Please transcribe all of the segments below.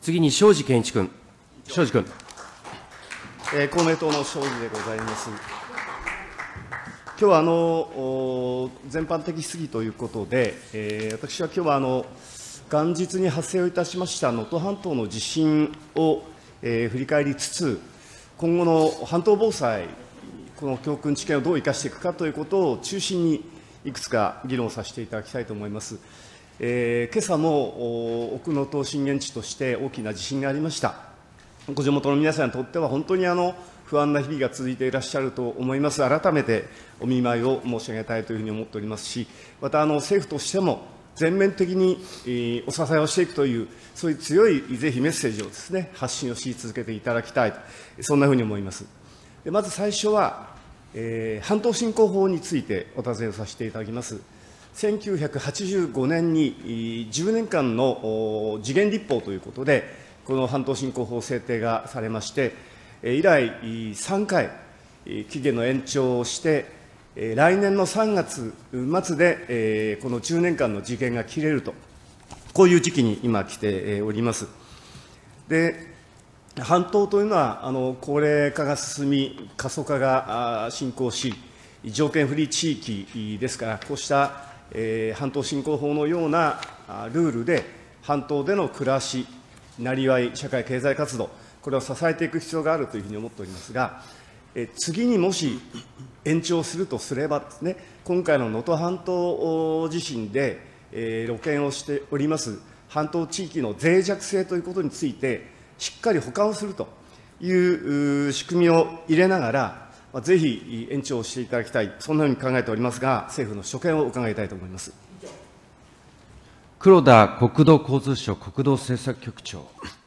次に庄司健一君。庄司君。 公明党の庄司でございます。今日は全般的質疑ということで、私は今日は元日に発生をいたしました能登半島の地震を、振り返りつつ、今後の半島防災、この教訓、知見をどう生かしていくかということを中心にいくつか議論させていただきたいと思います。今朝も奥能登震源地として大きな地震がありました。ご地元の皆さんにとっては本当に不安な日々が続いていらっしゃると思います。改めてお見舞いを申し上げたいというふうに思っておりますし、また政府としても全面的にお支えをしていくという、そういう強いぜひメッセージをですね、発信をし続けていただきたいと、そんなふうに思います。まず最初は、半島振興法についてお尋ねをさせていただきます。1985年に10年間の時限立法ということで、この半島振興法制定がされまして、以来3回、期限の延長をして、来年の3月末で、この10年間の時限が切れると、こういう時期に今来ております。で、半島というのは、高齢化が進み、過疎化が進行し、条件不利地域ですから、こうした半島振興法のようなルールで、半島での暮らし、なりわい、社会経済活動、これを支えていく必要があるというふうに思っておりますが、次にもし延長するとすればですね、今回の能登半島地震で露見をしております半島地域の脆弱性ということについて、しっかり補完をするという仕組みを入れながら、ぜひ延長していただきたい、そんなふうに考えておりますが、政府の所見を伺いたいと思います。 黒田国土交通省国土政策局長。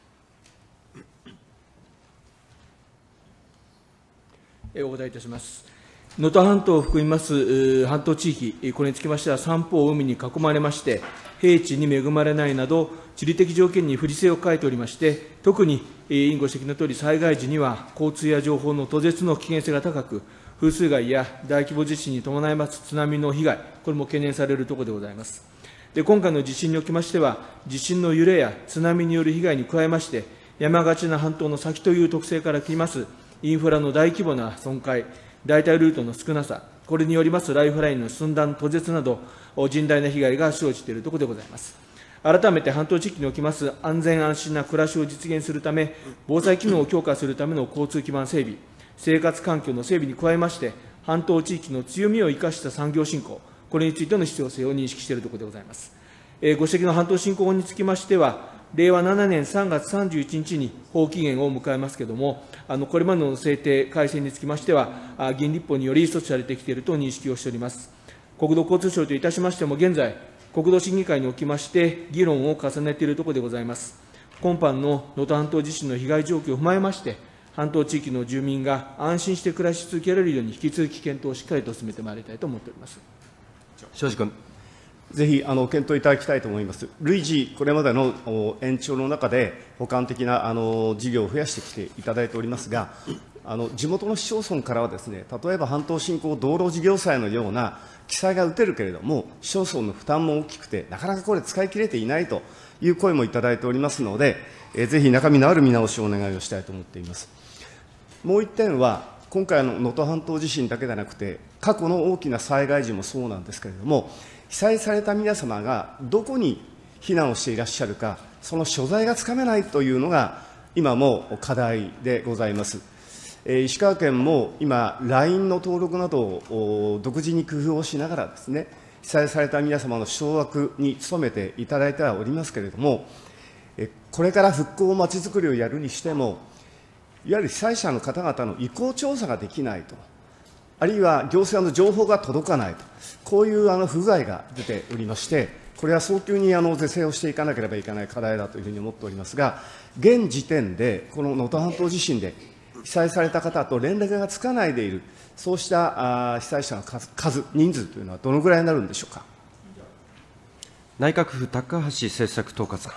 お答えいたします。能登半島を含みます半島地域、これにつきましては、三方を海に囲まれまして、平地に恵まれないなど、地理的条件に不利性を欠いておりまして、特に委員ご指摘のとおり、災害時には交通や情報の途絶の危険性が高く、風水害や大規模地震に伴います津波の被害、これも懸念されるところでございます。で、今回の地震におきましては、地震の揺れや津波による被害に加えまして、山がちな半島の先という特性からきます、インフラの大規模な損壊、代替ルートの少なさ、これによりますライフラインの寸断、途絶など、甚大な被害が生じているところでございます。改めて半島地域におきます安全安心な暮らしを実現するため、防災機能を強化するための交通基盤整備、生活環境の整備に加えまして、半島地域の強みを生かした産業振興、これについての必要性を認識しているところでございます。ご指摘の半島振興法につきましては、令和7年3月31日に法期限を迎えますけれども、これまでの制定、改正につきましては、議員立法により措置されてきていると認識をしております。国土交通省といたしましても、現在、国土審議会におきまして、議論を重ねているところでございます。今般の能登半島地震の被害状況を踏まえまして、半島地域の住民が安心して暮らし続けられるように、引き続き検討をしっかりと進めてまいりたいと思っております。 庄司君。 ぜひ検討いただきたいと思います。累次、これまでの延長の中で、補完的な事業を増やしてきていただいておりますが、地元の市町村からはですね、例えば半島振興道路事業債のような記載が打てるけれども、市町村の負担も大きくて、なかなかこれ、使い切れていないという声もいただいておりますので、ぜひ中身のある見直しをお願いをしたいと思っています。もう一点は、今回の能登半島地震だけでなくて、過去の大きな災害時もそうなんですけれども、被災された皆様がどこに避難をしていらっしゃるか、その所在がつかめないというのが、今も課題でございます。石川県も今、LINE の登録などを独自に工夫をしながらですね、被災された皆様の掌握に努めていただいてはおりますけれども、これから復興まちづくりをやるにしても、いわゆる被災者の方々の意向調査ができないと。あるいは行政の情報が届かないと、こういう不具合が出ておりまして、これは早急に是正をしていかなければいけない課題だというふうに思っておりますが、現時点で、この能登半島地震で被災された方と連絡がつかないでいる、そうした被災者の数、人数というのはどのぐらいになるんでしょうか。 内閣府高橋政策統括官。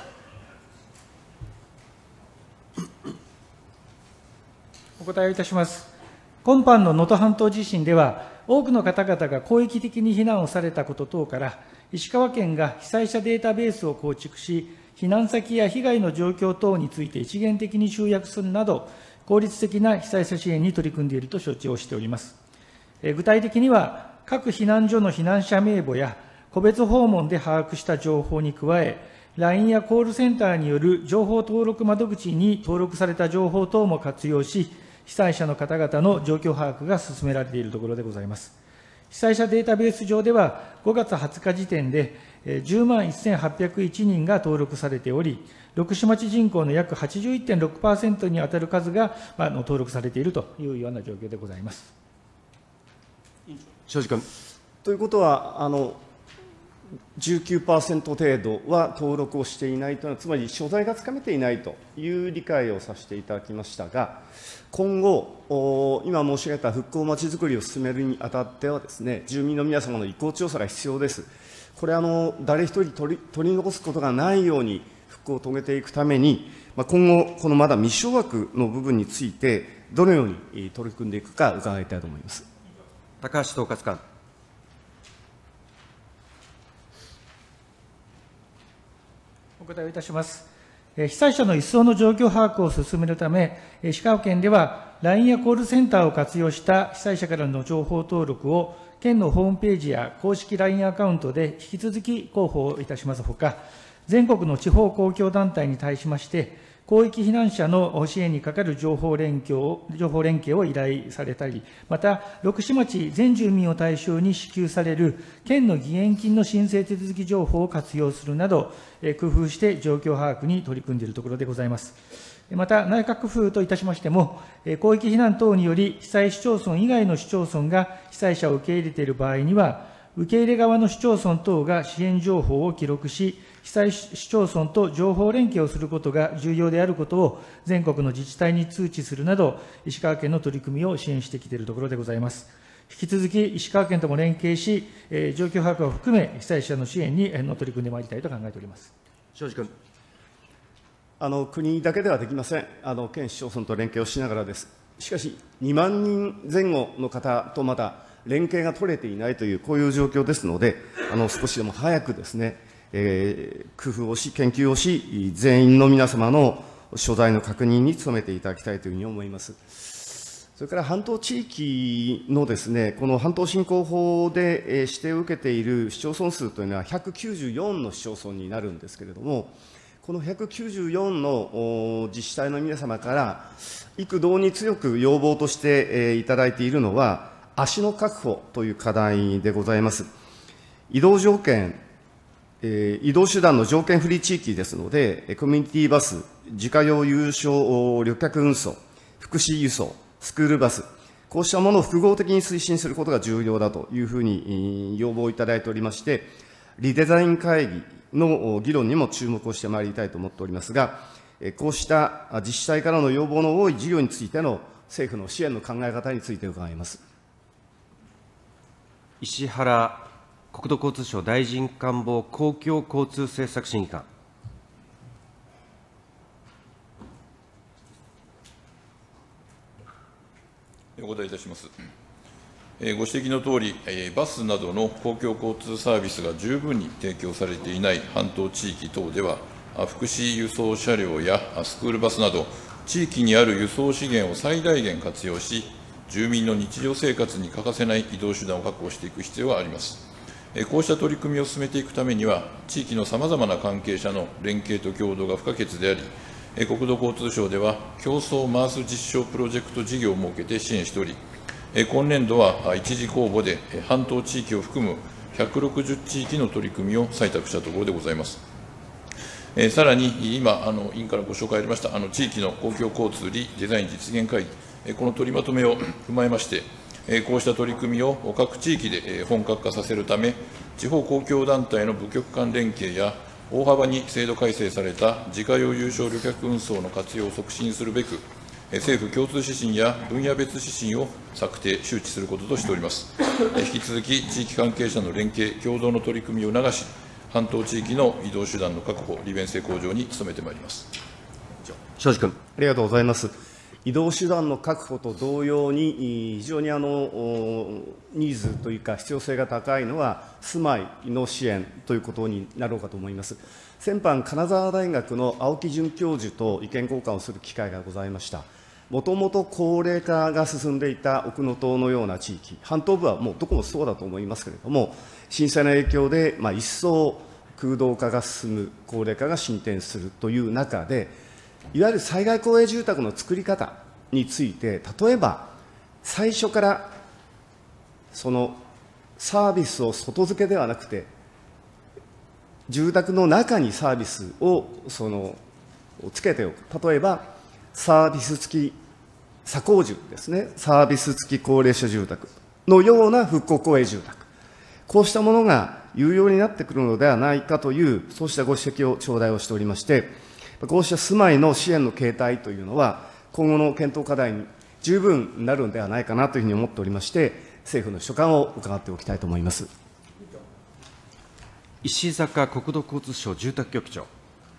お答えをいたします。今般の能登半島地震では、多くの方々が広域的に避難をされたこと等から、石川県が被災者データベースを構築し、 避難先や被害の状況等について一元的に集約するなど、効率的な被災者支援に取り組んでいると承知をしております。具体的には、各避難所の避難者名簿や個別訪問で把握した情報に加え、LINE やコールセンターによる情報登録窓口に登録された情報等も活用し、被災者の方々の状況把握が進められているところでございます。被災者データベース上では、5月20日時点で10万1801人が登録されており、六市町人口の約 81.6% に当たる数が登録されているというような状況でございます。 庄司君。 ということは、19% 程度は登録をしていないというのは、つまり所在がつかめていないという理解をさせていただきましたが、今後、今申し上げた復興まちづくりを進めるにあたってはですね、住民の皆様の意向調査が必要です。これ、誰一人取り残すことがないように復興を遂げていくために、今後、このまだ未掌握の部分について、どのように取り組んでいくか伺いたいと思います。 高橋統括官。 お答えをいたします。被災者の一層の状況把握を進めるため、石川県では LINE やコールセンターを活用した被災者からの情報登録を、県のホームページや公式 LINE アカウントで引き続き広報いたしますほか、全国の地方公共団体に対しまして、広域避難者の支援にかかる情報連携を依頼されたり、また、六市町全住民を対象に支給される県の義援金の申請手続き情報を活用するなど、工夫して状況把握に取り組んでいるところでございます。また、内閣府といたしましても、広域避難等により、被災市町村以外の市町村が被災者を受け入れている場合には、受け入れ側の市町村等が支援情報を記録し、被災市町村と情報連携をすることが重要であることを全国の自治体に通知するなど、石川県の取り組みを支援してきているところでございます。引き続き石川県とも連携し、状況把握を含め、被災者の支援に取り組んでまいりたいと考えております。 庄司君。 国だけではできません。県市町村と連携をしながらです。しかし、2万人前後の方とまだ連携が取れていないという、こういう状況ですので、少しでも早くですね、工夫をし、研究をし、全員の皆様の所在の確認に努めていただきたいというふうに思います。それから半島地域のですね、この半島振興法で指定を受けている市町村数というのは194の市町村になるんですけれども、この194の自治体の皆様から、幾度に強く要望としていただいているのは、足の確保という課題でございます。移動条件、移動手段の条件フリー地域ですので、コミュニティバス、自家用有償旅客運送、福祉輸送、スクールバス、こうしたものを複合的に推進することが重要だというふうに要望をいただいておりまして、リデザイン会議の議論にも注目をしてまいりたいと思っておりますが、こうした自治体からの要望の多い事業についての政府の支援の考え方について伺います。 石原国土交通省大臣官房公共交通政策審議官。 お答えいたします。ご指摘のとおり、バスなどの公共交通サービスが十分に提供されていない半島地域等では、福祉輸送車両やスクールバスなど、地域にある輸送資源を最大限活用し、住民の日常生活に欠かせない移動手段を確保していく必要があります。こうした取り組みを進めていくためには、地域のさまざまな関係者の連携と協働が不可欠であり、国土交通省では、競争マース実証プロジェクト事業を設けて支援しており、今年度は一次公募で半島地域を含む160地域の取り組みを採択したところでございます。さらに、今、委員からご紹介ありました、地域の公共交通デザイン実現会議、この取りまとめを踏まえまして、こうした取り組みを各地域で本格化させるため、地方公共団体の部局間連携や、大幅に制度改正された自家用有償旅客運送の活用を促進するべく、政府共通指針や分野別指針を策定、周知することとしております。引き続き、地域関係者の連携、協働の取り組みを促し、半島地域の移動手段の確保、利便性向上に努めてまいります。 庄司君。 ありがとうございます。移動手段の確保と同様に、非常にニーズというか、必要性が高いのは、住まいの支援ということになろうかと思います。 先般、金沢大学の青木准教授と意見交換をする機会がございました。もともと高齢化が進んでいた奥能登のような地域、半島部はもうどこもそうだと思いますけれども、震災の影響で、一層空洞化が進む、高齢化が進展するという中で、いわゆる災害公営住宅の作り方について、例えば最初からそのサービスを外付けではなくて、住宅の中にサービスをつけておく、例えばサービス付き左工住ですね、サービス付き高齢者住宅のような復興公営住宅、こうしたものが有用になってくるのではないかという、そうしたご指摘を頂戴をしておりまして、こうした住まいの支援の形態というのは、今後の検討課題に十分なるのではないかなというふうに思っておりまして、政府の所感を伺っておきたいと思います。 石坂国土交通省住宅局長。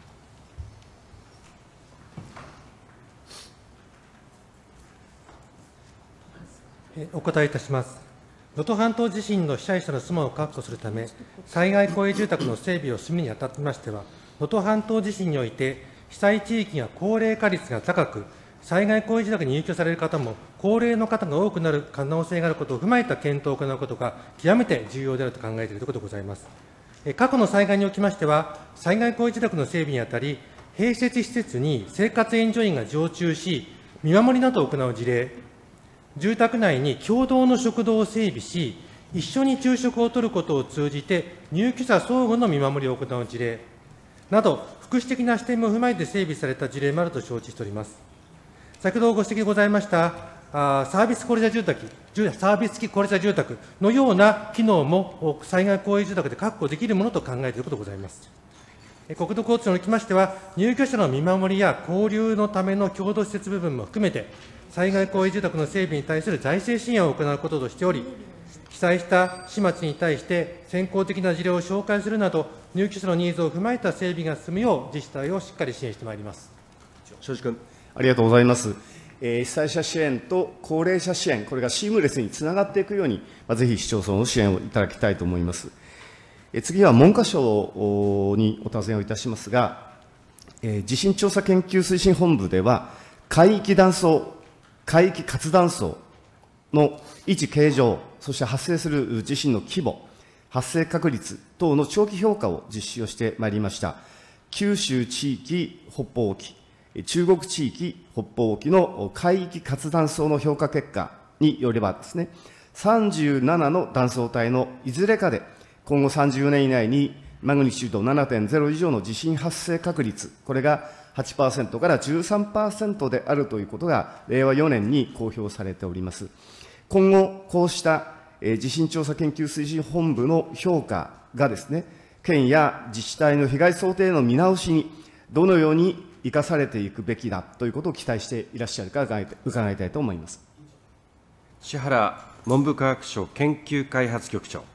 お答えいたします。能登半島地震の被災者の住まいを確保するため、災害公営住宅の整備を進めるにあたってましては、能登半島地震において、被災地域が高齢化率が高く、災害公営住宅に入居される方も高齢の方が多くなる可能性があることを踏まえた検討を行うことが極めて重要であると考えているところでございます。過去の災害におきましては、災害公営住宅の整備にあたり、併設施設に生活援助員が常駐し、見守りなどを行う事例、住宅内に共同の食堂を整備し、一緒に昼食をとることを通じて、入居者相互の見守りを行う事例など、福祉的な視点も踏まえて整備された事例もあると承知しております。先ほどご指摘ございましたサービス高齢者住宅、サービス付き高齢者住宅のような機能も災害公営住宅で確保できるものと考えていることでございます。国土交通省におきましては、入居者の見守りや交流のための共同施設部分も含めて、災害公営住宅の整備に対する財政支援を行うこととしており、被災した市町に対して先行的な事例を紹介するなど、入居者のニーズを踏まえた整備が進むよう、自治体をしっかり支援してまいります。 庄司君。ありがとうございます。被災者支援と高齢者支援、これがシームレスにつながっていくように、ぜひ市町村の支援をいただきたいと思います。次は文科省にお尋ねをいたしますが、地震調査研究推進本部では、海域活断層の位置形状、そして発生する地震の規模、発生確率等の長期評価を実施をしてまいりました。九州地域北方沖、中国地域北方沖の海域活断層の評価結果によればですね、37の断層帯のいずれかで、今後30年以内にマグニチュード 7.0 以上の地震発生確率、これが 8% から 13% であるということが、令和4年に公表されております。今後、こうした地震調査研究推進本部の評価がですね、県や自治体の被害想定の見直しにどのように生かされていくべきだということを期待していらっしゃるか伺いたいと思います。 石原文部科学省研究開発局長。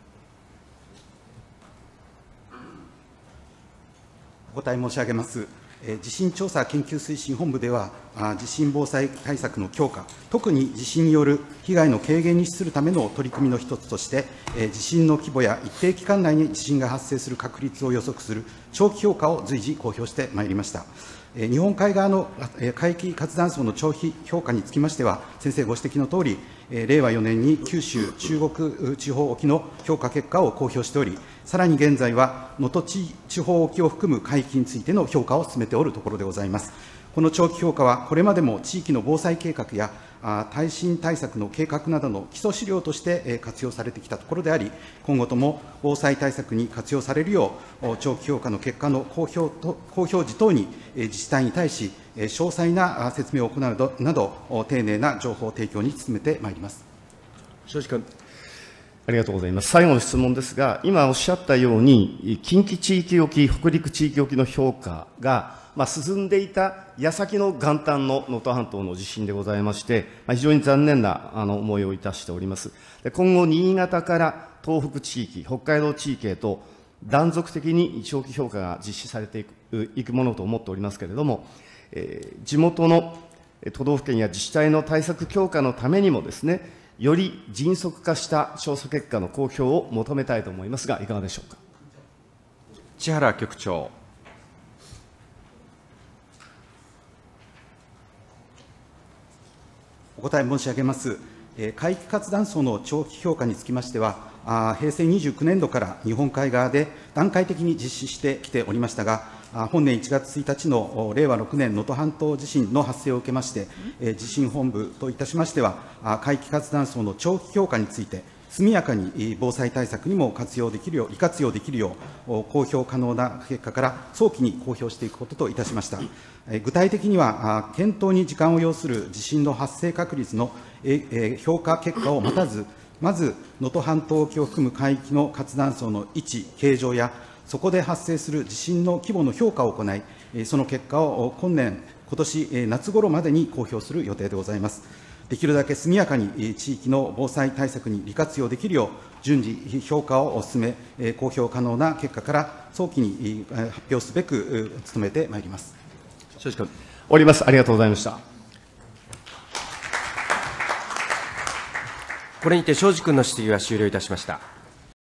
お答え申し上げます。地震調査研究推進本部では、地震防災対策の強化、特に地震による被害の軽減に資するための取り組みの一つとして、地震の規模や一定期間内に地震が発生する確率を予測する長期評価を随時公表してまいりました。日本海側の海域活断層の長期評価につきましては、先生ご指摘のとおり、令和4年に九州、中国地方沖の評価結果を公表しており、さらに現在は能登地方沖を含む海域についての評価を進めておるところでございます。この長期評価は、これまでも地域の防災計画や耐震対策の計画などの基礎資料として活用されてきたところであり、今後とも防災対策に活用されるよう、長期評価の結果の公表時等に自治体に対し、詳細な説明を行うなど、丁寧な情報提供に努めてまいります。 庄司君。ありがとうございます。最後の質問ですが、今おっしゃったように、近畿地域沖、北陸地域沖の評価が、進んでいた矢先の元旦の能登半島の地震でございまして、非常に残念な思いをいたしております。今後、新潟から東北地域、北海道地域へと断続的に長期評価が実施されていくものと思っておりますけれども、地元の都道府県や自治体の対策強化のためにもですね、より迅速化した調査結果の公表を求めたいと思いますが、いかがでしょうか。 千原局長。 お答え申し上げます。海域活断層の長期評価につきましては、平成29年度から日本海側で段階的に実施してきておりましたが、本年1月1日の令和6年能登半島地震の発生を受けまして、地震本部といたしましては、海域活断層の長期評価について、速やかに防災対策にも利活用できるよう、公表可能な結果から早期に公表していくことといたしました。具体的には、検討に時間を要する地震の発生確率の評価結果を待たず、まず能登半島沖を含む海域の活断層の位置、形状や、そこで発生する地震の規模の評価を行い、その結果を今年夏頃までに公表する予定でございます。できるだけ速やかに地域の防災対策に利活用できるよう、順次評価を進め、公表可能な結果から早期に発表すべく努めてまいります。 庄司君。終わります。ありがとうございました。 これにて庄司君の質疑は終了いたしました。